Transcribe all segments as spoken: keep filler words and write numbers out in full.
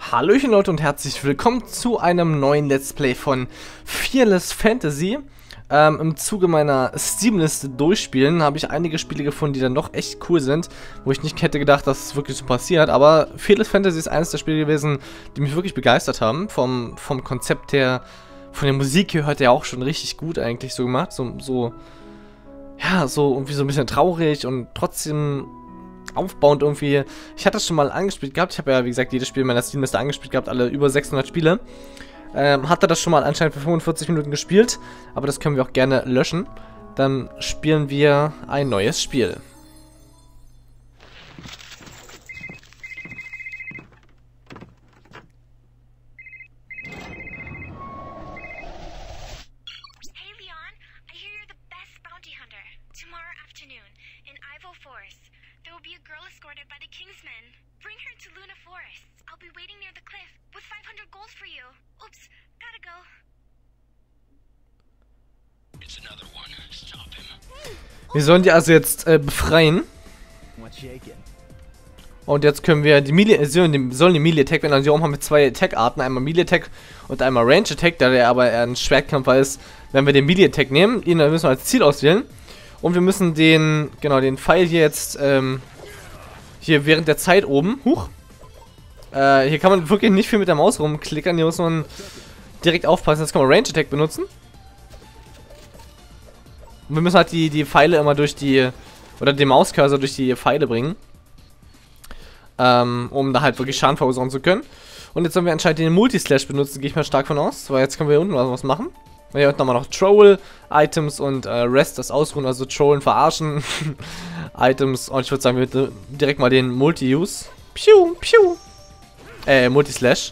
Hallöchen Leute und herzlich willkommen zu einem neuen Let's Play von Fearless Fantasy. Ähm, Im Zuge meiner Steam-Liste durchspielen habe ich einige Spiele gefunden, die dann doch echt cool sind, wo ich nicht hätte gedacht, dass es wirklich so passiert. Aber Fearless Fantasy ist eines der Spiele gewesen, die mich wirklich begeistert haben. Vom, vom Konzept her, von der Musik her hört er auch schon richtig gut eigentlich so gemacht. So, so, ja, so irgendwie so ein bisschen traurig und trotzdem aufbauend irgendwie. Ich hatte das schon mal angespielt gehabt. Ich habe ja, wie gesagt, jedes Spiel in meiner Steam-Liste angespielt gehabt, alle über sechshundert Spiele. Ähm, hatte das schon mal anscheinend für fünfundvierzig Minuten gespielt, aber das können wir auch gerne löschen. Dann spielen wir ein neues Spiel. Wir sollen die also jetzt äh, befreien. Und jetzt können wir die Melee, sollen die, sollen die Melee Attack, wenn also hier haben wir zwei Attack Arten, einmal Melee Attack und einmal Range Attack, da der aber eher ein Schwertkämpfer ist. Wenn wir den Melee Attack nehmen, ihn müssen wir als Ziel auswählen und wir müssen den, genau, den Pfeil hier jetzt, ähm, hier während der Zeit oben, huch, äh, hier kann man wirklich nicht viel mit der Maus rumklickern, hier muss man direkt aufpassen, jetzt kann man Range Attack benutzen. Und wir müssen halt die, die Pfeile immer durch die, oder den Mauscursor durch die Pfeile bringen. Ähm, um da halt wirklich Schaden verursachen zu können. Und jetzt sollen wir anscheinend den Multislash benutzen, gehe ich mal stark von aus. Weil jetzt können wir hier unten was machen. Hier unten haben wir noch Troll, Items und äh, Rest, das Ausruhen, also Trollen, verarschen. Items, und ich würde sagen, wir direkt mal den Multi-Use. Piu, piu. Äh, Multislash.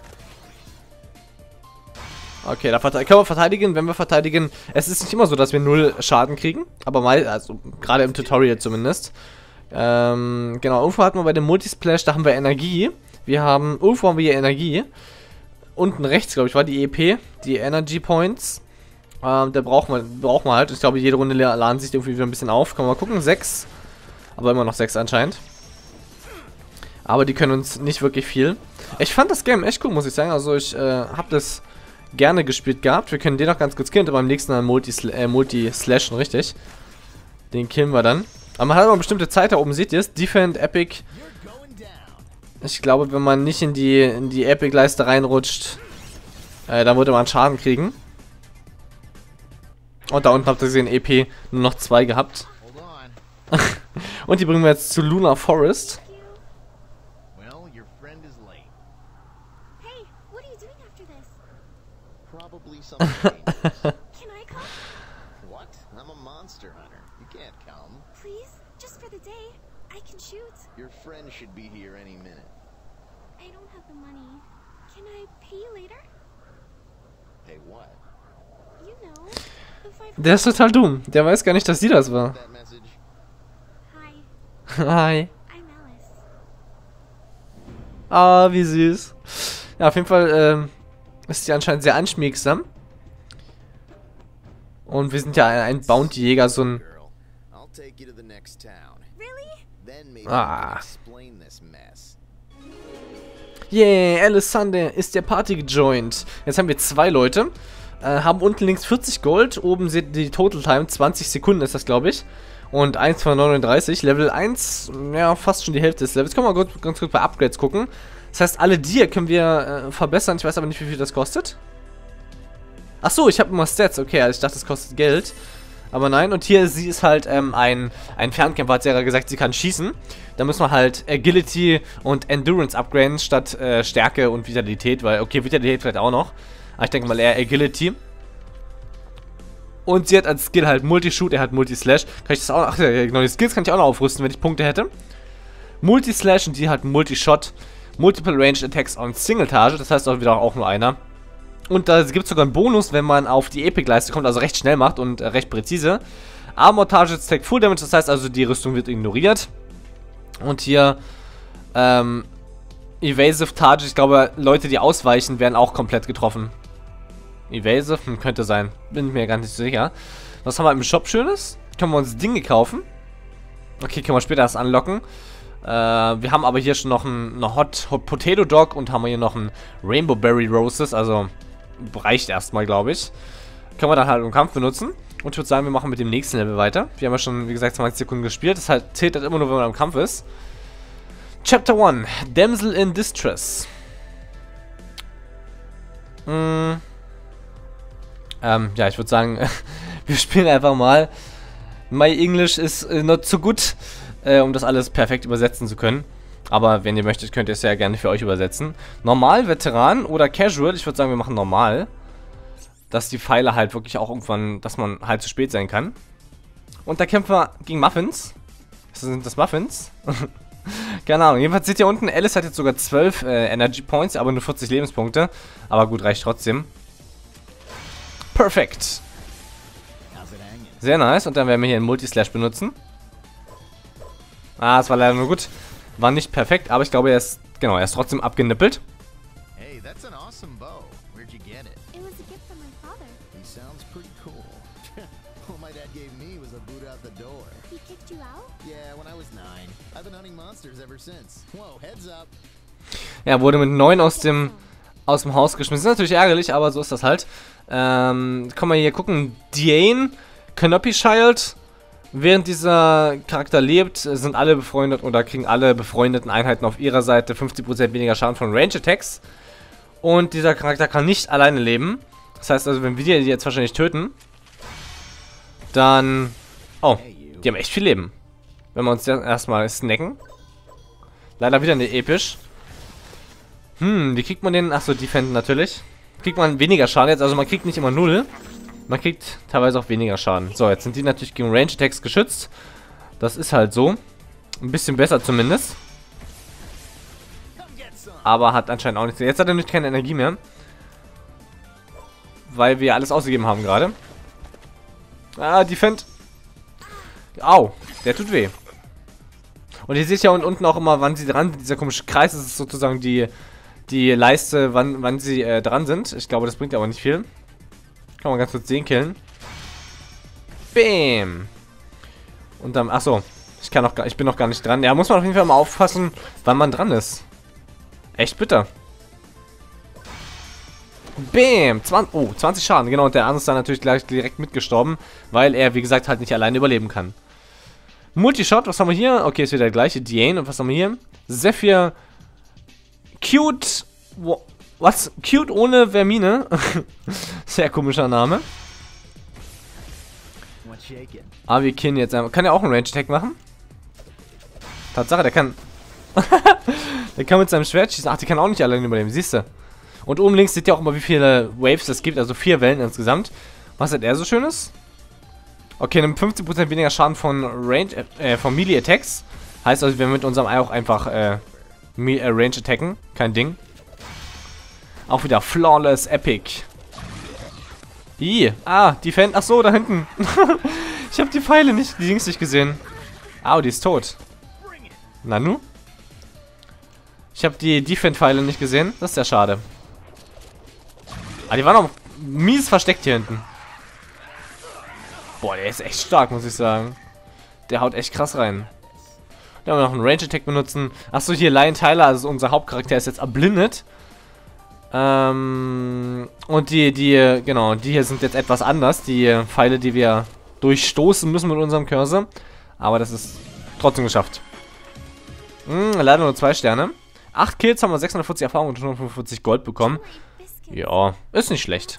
Okay, da können wir verteidigen, wenn wir verteidigen. Es ist nicht immer so, dass wir null Schaden kriegen, aber mal, also gerade im Tutorial zumindest. Ähm, genau, irgendwo hatten wir bei dem Multisplash, da haben wir Energie. Wir haben, irgendwo haben wir hier Energie. Unten rechts, glaube ich, war die E P, die Energy Points. Ähm, da brauchen wir, brauchen wir halt. Ich glaube, jede Runde laden sich irgendwie wieder ein bisschen auf. Können wir mal gucken, sechs. Aber immer noch sechs anscheinend. Aber die können uns nicht wirklich viel. Ich fand das Game echt cool, muss ich sagen. Also ich äh, habe das gerne gespielt gehabt. Wir können den noch ganz kurz killen, aber beim nächsten Mal Multi, äh, Multi slashen, richtig. Den killen wir dann. Aber man hat aber eine bestimmte Zeit, da oben seht ihr es. Defend, Epic. Ich glaube, wenn man nicht in die, in die Epic-Leiste reinrutscht, äh, dann würde man Schaden kriegen. Und da unten habt ihr gesehen, E P nur noch zwei gehabt. Und die bringen wir jetzt zu Lunar Forest. Probably some Can I come? What? I'm a monster hunter. You can't come. Please, just for the day. I can shoot. Your friend should be here any minute. I don't have the money. Can I pay you later? Pay what? You know, the five. Der ist total dumm. Der weiß gar nicht, dass sie das war. Hi. Hi. I'm Alice. Ah, wie süß. Ja, auf jeden Fall, ähm, ist die anscheinend sehr anschmiegsam. Und wir sind ja ein, ein Bounty-Jäger, so ein... Ah. Yeah, Alessander ist der Party gejoint. Jetzt haben wir zwei Leute. Äh, haben unten links vierzig Gold. Oben seht ihr die Total Time. zwanzig Sekunden ist das, glaube ich. Und eins von neununddreißig. Level eins, ja, fast schon die Hälfte des Levels. Können wir mal ganz, ganz kurz bei Upgrades gucken. Das heißt, alle die können wir äh, verbessern. Ich weiß aber nicht, wie viel das kostet. Achso, ich habe immer Stats. Okay, also ich dachte, das kostet Geld. Aber nein. Und hier, sie ist halt ähm, ein, ein Fernkämpfer, hat sie ja gesagt, sie kann schießen. Da müssen wir halt Agility und Endurance upgraden, statt äh, Stärke und Vitalität. Weil, okay, Vitalität vielleicht auch noch. Aber ich denke mal eher Agility. Und sie hat als Skill halt Multi-Shoot, er hat Multi-Slash. Kann ich das auch noch... Ach ja, genau, die Skills kann ich auch noch aufrüsten, wenn ich Punkte hätte. Multi-Slash und die hat Multi-Shot. Multiple Range Attacks on Single-Target, das heißt auch wieder auch nur einer. Und da gibt es sogar einen Bonus, wenn man auf die Epic-Leiste kommt, also recht schnell macht und äh, recht präzise. Armor Targets take Full Damage, das heißt also die Rüstung wird ignoriert. Und hier ähm, Evasive Target, ich glaube Leute, die ausweichen, werden auch komplett getroffen. Evasive, hm, könnte sein, bin mir gar nicht sicher. Was haben wir im Shop Schönes? Können wir uns Dinge kaufen? Okay, können wir später das anlocken. Äh, wir haben aber hier schon noch einen eine Hot, Hot Potato Dog und haben hier noch einen Rainbow Berry Roses. Also reicht erstmal, glaube ich. Können wir dann halt im Kampf benutzen. Und ich würde sagen, wir machen mit dem nächsten Level weiter. Wir haben ja schon, wie gesagt, zwanzig Sekunden gespielt. Das halt, zählt halt immer nur, wenn man im Kampf ist. Chapter one. Damsel in Distress. Hm. Ähm, ja, ich würde sagen, wir spielen einfach mal. My English is uh, not so good, äh, um das alles perfekt übersetzen zu können. Aber wenn ihr möchtet, könnt ihr es ja gerne für euch übersetzen. Normal, Veteran oder Casual. Ich würde sagen, wir machen normal. Dass die Pfeile halt wirklich auch irgendwann, dass man halt zu spät sein kann. Und da kämpfen wir gegen Muffins. Sind das Muffins? Keine Ahnung. Jedenfalls seht ihr unten, Alice hat jetzt sogar zwölf äh, Energy Points, aber nur vierzig Lebenspunkte. Aber gut, reicht trotzdem. Perfekt. Sehr nice. Und dann werden wir hier einen Multislash benutzen. Ah, es war leider nur gut. War nicht perfekt, aber ich glaube, er ist, genau, er ist trotzdem abgenippelt. Hey, that's an awesome bow. Where'd you get it? It was a gift from my father. He sounds pretty cool. All my dad gave me was a boot out the door. He kicked you out? Yeah, when I was nine. I've been hunting monsters ever since. Whoa, heads up. Er wurde mit neun aus dem aus dem Haus geschmissen. Das ist natürlich ärgerlich, aber so ist das halt. Ähm, kann man hier gucken. Diane, Canopy Child. Während dieser Charakter lebt, sind alle befreundet oder kriegen alle befreundeten Einheiten auf ihrer Seite fünfzig Prozent weniger Schaden von Range Attacks. Und dieser Charakter kann nicht alleine leben. Das heißt also, wenn wir die jetzt wahrscheinlich töten, dann... Oh, die haben echt viel Leben. Wenn wir uns jetzt erstmal snacken. Leider wieder nicht episch. Hm, wie kriegt man den? Achso, Defenden natürlich. Kriegt man weniger Schaden jetzt, also man kriegt nicht immer null. Man kriegt teilweise auch weniger Schaden. So, jetzt sind die natürlich gegen Range Attacks geschützt. Das ist halt so. Ein bisschen besser zumindest. Aber hat anscheinend auch nichts. Jetzt hat er nämlich keine Energie mehr. Weil wir alles ausgegeben haben gerade. Ah, Defend. Au, der tut weh. Und ihr seht ja unten auch immer, wann sie dran sind. Dieser komische Kreis ist sozusagen die, die Leiste, wann, wann sie äh, dran sind. Ich glaube, das bringt aber nicht viel. Kann man ganz kurz den killen. Bam. Und dann, achso, ich kann noch, ich bin noch gar nicht dran. Ja, muss man auf jeden Fall mal aufpassen, wann man dran ist. Echt bitter. Bam. zwanzig, oh, zwanzig Schaden. Genau, und der andere ist dann natürlich gleich direkt mitgestorben, weil er, wie gesagt, halt nicht alleine überleben kann. Multishot, was haben wir hier? Okay, ist wieder der gleiche. Diane, und was haben wir hier? Zephyr. Cute. Wo Was? Cute ohne Vermine? Sehr komischer Name. Aber wir killen jetzt einmal. Kann er auch einen Range Attack machen? Tatsache, der kann... der kann mit seinem Schwert schießen. Ach, die kann auch nicht alleine überleben. Siehst du? Und oben links seht ihr auch immer, wie viele Waves es gibt. Also vier Wellen insgesamt. Was hat er so Schönes? Okay, nimmt fünfzig Prozent weniger Schaden von Range, äh, von Melee Attacks. Heißt also, wir mit unserem Ei auch einfach äh, äh, Range attacken. Kein Ding. Auch wieder Flawless Epic. Ih, ah, Defend. Ach so, da hinten. Ich habe die Pfeile nicht, die Dings nicht gesehen. Au, die ist tot. Nanu? Ich habe die Defend-Pfeile nicht gesehen. Das ist ja schade. Ah, die waren auch mies versteckt hier hinten. Boah, der ist echt stark, muss ich sagen. Der haut echt krass rein. Dann haben wir noch einen Range-Attack benutzen. Achso, hier Lion Tyler, also unser Hauptcharakter, ist jetzt erblindet. Ähm, und die, die, genau, die hier sind jetzt etwas anders. Die Pfeile, die wir durchstoßen müssen mit unserem Cursor. Aber das ist trotzdem geschafft. Hm, leider nur zwei Sterne. acht Kills, haben wir sechshundertvierzig Erfahrung und hundertfünfundvierzig Gold bekommen. Ja, ist nicht schlecht.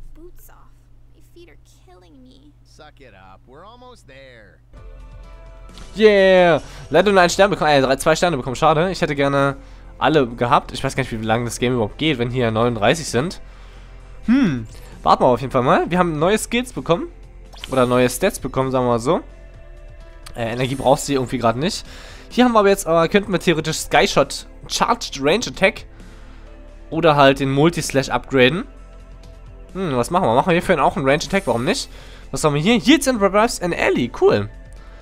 Yeah! Leider nur einen Stern bekommen, äh, zwei Sterne bekommen, schade. Ich hätte gerne alle gehabt. Ich weiß gar nicht, wie lange das Game überhaupt geht, wenn hier neununddreißig sind. Hm, warten wir auf jeden Fall mal. Wir haben neue Skills bekommen. Oder neue Stats bekommen, sagen wir mal so. Äh, Energie brauchst du irgendwie gerade nicht. Hier haben wir aber jetzt, aber könnten wir theoretisch Skyshot Charged Range Attack oder halt den Multi-Slash upgraden. Hm, was machen wir? Machen wir hierfür auch einen Range Attack, warum nicht? Was haben wir hier? Heals and Revives an Ally, cool.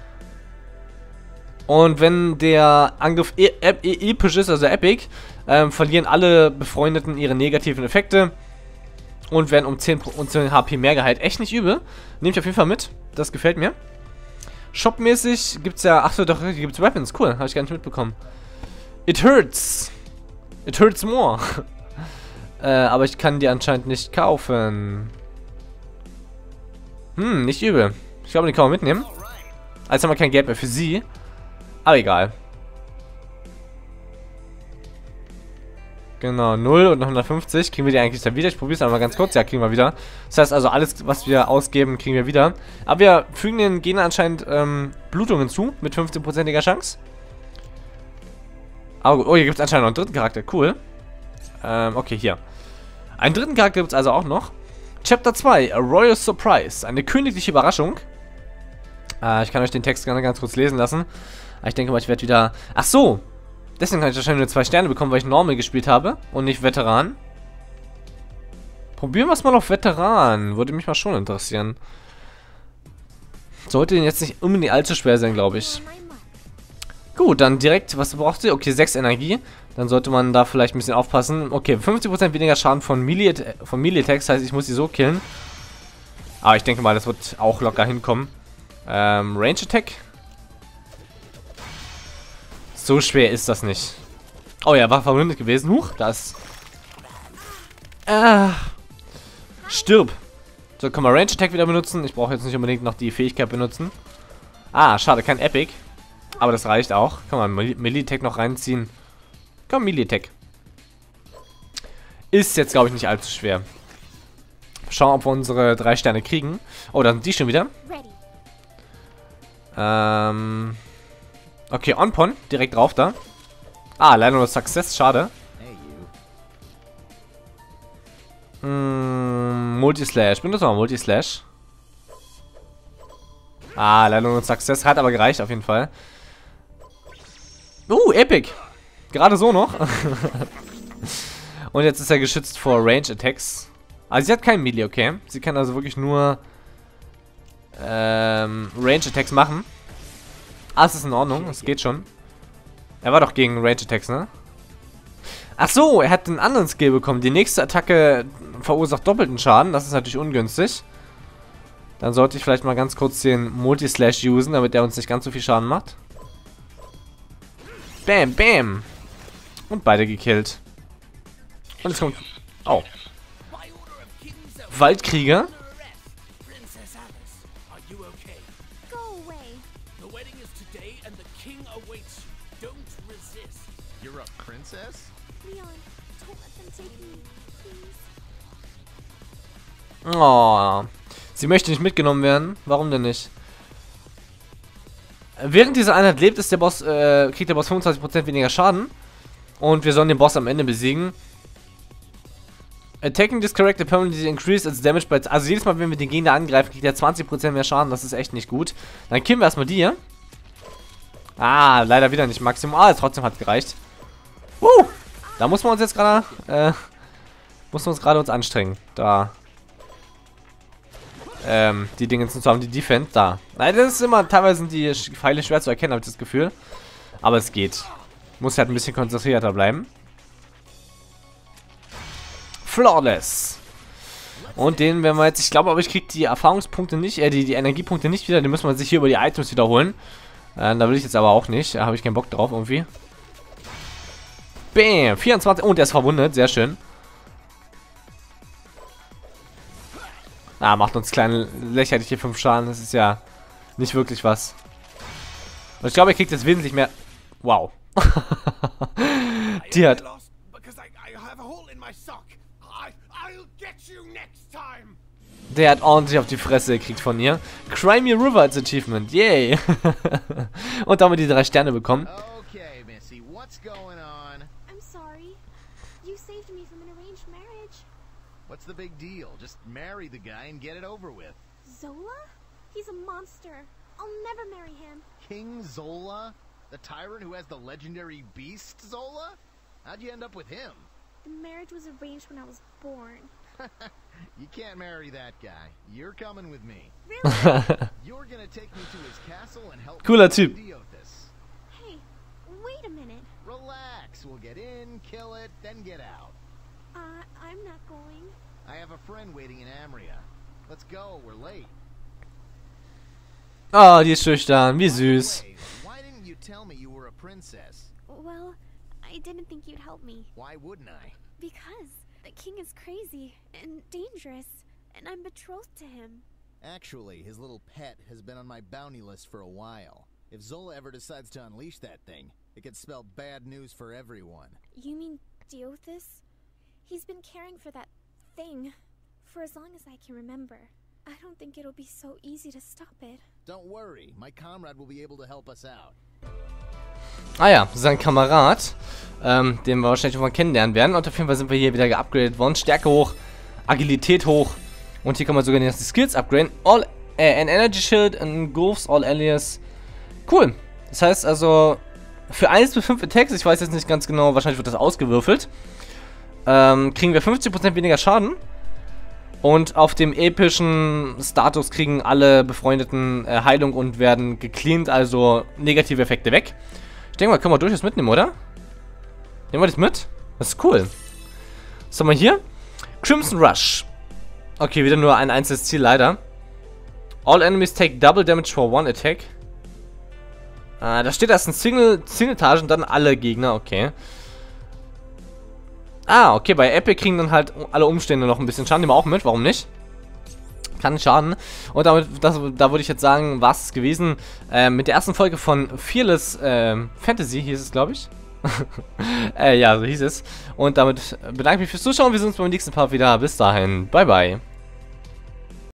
Und wenn der Angriff e e e episch ist, also epic, ähm, verlieren alle Befreundeten ihre negativen Effekte und werden um zehn H P mehr geheilt. Echt nicht übel. Nehme ich auf jeden Fall mit. Das gefällt mir. Shopmäßig gibt's ja... Achso, doch, hier gibt's Weapons. Cool, habe ich gar nicht mitbekommen. It hurts. It hurts more. äh, aber ich kann die anscheinend nicht kaufen. Hm, nicht übel. Ich glaube, die kann man mitnehmen. Jetzt haben wir kein Geld mehr für sie. Aber egal. Genau, null und noch hundertfünfzig. Kriegen wir die eigentlich dann wieder? Ich probiere es einmal ganz kurz. Ja, kriegen wir wieder. Das heißt also, alles, was wir ausgeben, kriegen wir wieder. Aber wir fügen den Gegner anscheinend ähm, Blutung hinzu. Mit fünfzehnprozentiger Chance. Aber gut. Oh, hier gibt es anscheinend noch einen dritten Charakter. Cool. Ähm, okay, hier. Einen dritten Charakter gibt es also auch noch. Chapter zwei. A Royal Surprise. Eine königliche Überraschung. Äh, ich kann euch den Text gerne ganz kurz lesen lassen. Aber ich denke mal, ich werde wieder... Ach so! Deswegen kann ich wahrscheinlich nur zwei Sterne bekommen, weil ich Normal gespielt habe und nicht Veteran. Probieren wir es mal auf Veteran. Würde mich mal schon interessieren. Sollte jetzt nicht unbedingt allzu schwer sein, glaube ich. Gut, dann direkt, was braucht sie? Okay, sechs Energie. Dann sollte man da vielleicht ein bisschen aufpassen. Okay, fünfzig Prozent weniger Schaden von Melee, von Melee Attacks. Das heißt, ich muss sie so killen. Aber ich denke mal, das wird auch locker hinkommen. Ähm, Range Attack. So schwer ist das nicht. Oh ja, war verwundet gewesen. Huch, da ist... Ah. Stirb. So, können wir Range Attack wieder benutzen. Ich brauche jetzt nicht unbedingt noch die Fähigkeit benutzen. Ah, schade, kein Epic. Aber das reicht auch. Kann man Melee Attack noch reinziehen. Komm, Melee Attack. Ist jetzt, glaube ich, nicht allzu schwer. Schauen, ob wir unsere drei Sterne kriegen. Oh, da sind die schon wieder. Ähm... Okay, Onpon, direkt drauf da. Ah, leider nur Success, schade. Mm, Multislash, benutze mal Multislash. Ah, leider nur Success, hat aber gereicht auf jeden Fall. Uh, Epic. Gerade so noch. Und jetzt ist er geschützt vor Range Attacks. Also sie hat kein Melee, okay. Sie kann also wirklich nur ähm, Range Attacks machen. Ah, es ist in Ordnung, es geht schon. Er war doch gegen Range Attacks, ne? Ach so, er hat einen anderen Skill bekommen. Die nächste Attacke verursacht doppelten Schaden. Das ist natürlich ungünstig. Dann sollte ich vielleicht mal ganz kurz den Multislash usen, damit der uns nicht ganz so viel Schaden macht. Bam, bam. Und beide gekillt. Und es kommt... Oh. Waldkrieger. You're a princess? Leon, don't let them take me, please. Oh. Sie möchte nicht mitgenommen werden. Warum denn nicht? Während dieser Einheit lebt, ist der Boss, äh, kriegt der Boss fünfundzwanzig Prozent weniger Schaden. Und wir sollen den Boss am Ende besiegen. Attacking this character permanently increase its damage by... Also jedes Mal, wenn wir den Gegner angreifen, kriegt er zwanzig Prozent mehr Schaden. Das ist echt nicht gut. Dann killen wir erstmal die hier. Ah, leider wieder nicht Maximum. Ah, trotzdem hat es gereicht. Uh, da muss man uns jetzt gerade... Äh, muss man uns gerade uns anstrengen. Da. Ähm, die Dinge zu haben, die Defense. Da. Nein, das ist immer... Teilweise sind die Pfeile schwer zu erkennen, habe ich das Gefühl. Aber es geht. Muss halt ein bisschen konzentrierter bleiben. Flawless. Und den werden wir jetzt... Ich glaube aber, ich kriege die Erfahrungspunkte nicht... Äh, die, die Energiepunkte nicht wieder. Die müssen wir sich hier über die Items wiederholen. Äh, da will ich jetzt aber auch nicht. Da habe ich keinen Bock drauf irgendwie. Bam. vierundzwanzig. Oh, der ist verwundet. Sehr schön. Ah, macht uns kleine lächerliche fünf Schaden. Das ist ja nicht wirklich was. Und ich glaube, er kriegt jetzt wesentlich mehr... Wow. Die hat... Der hat ordentlich auf die Fresse gekriegt von ihr. Crimey River als Achievement. Yay. Und damit die drei Sterne bekommen. Okay, Missy, what's going on? I'm sorry. You saved me from an arranged marriage. What's the big deal? Just marry the guy and get it over with. Zola? He's a monster. I'll never marry him. King Zola? The tyrant who has the legendary beast Zola? How'd you end up with him? The marriage was arranged when I was born. You can't marry that guy. You're coming with me. Really? You're gonna take me to his castle and help Cooler me Typ. find Diothus. Hey, wait a minute. Relax. We'll get in, kill it, then get out. Uh, I'm not going. I have a friend waiting in Amria. Let's go. We're late. Oh, die ist schüchtern. Wie süß. Hey, why didn't you tell me you were a princess? Well, I didn't think you'd help me. Why wouldn't I? Because the king is crazy and dangerous, and I'm betrothed to him. Actually, his little pet has been on my bounty list for a while. If Zola ever decides to unleash that thing, it could spell bad news for everyone. You mean Diothus? He's been caring for that thing for as long as I can remember. I don't think it'll be so easy to stop it. Don't worry, my comrade will be able to help us out. Ah ja, sein Kamerad, ähm, den wir wahrscheinlich mal kennenlernen werden. Und auf jeden Fall sind wir hier wieder geupgradet worden. Stärke hoch, Agilität hoch. Und hier kann man sogar die Skills upgraden. All, äh, an Energy Shield, an Goofs, All Allies. Cool. Das heißt also, für eins bis fünf Attacks, ich weiß jetzt nicht ganz genau, wahrscheinlich wird das ausgewürfelt, ähm, kriegen wir fünfzig Prozent weniger Schaden. Und auf dem epischen Status kriegen alle Befreundeten äh, Heilung und werden gecleant, also negative Effekte weg. Ich denke mal, können wir durchaus mitnehmen, oder? Nehmen wir das mit? Das ist cool. Was haben wir hier? Crimson Rush. Okay, wieder nur ein einzelnes Ziel, leider. All enemies take double damage for one attack. Ah, da steht erst ein Single, Single-Tage und dann alle Gegner, okay. Ah, okay, bei Epic kriegen dann halt alle Umstände noch ein bisschen Schaden, nehmen wir auch mit, warum nicht? Kann nicht schaden. Und damit, das, da würde ich jetzt sagen, war es gewesen äh, mit der ersten Folge von Fearless äh, Fantasy, hieß es, glaube ich. äh, ja, so hieß es. Und damit bedanke ich mich fürs Zuschauen, wir sehen uns beim nächsten Part wieder. Bis dahin, bye bye.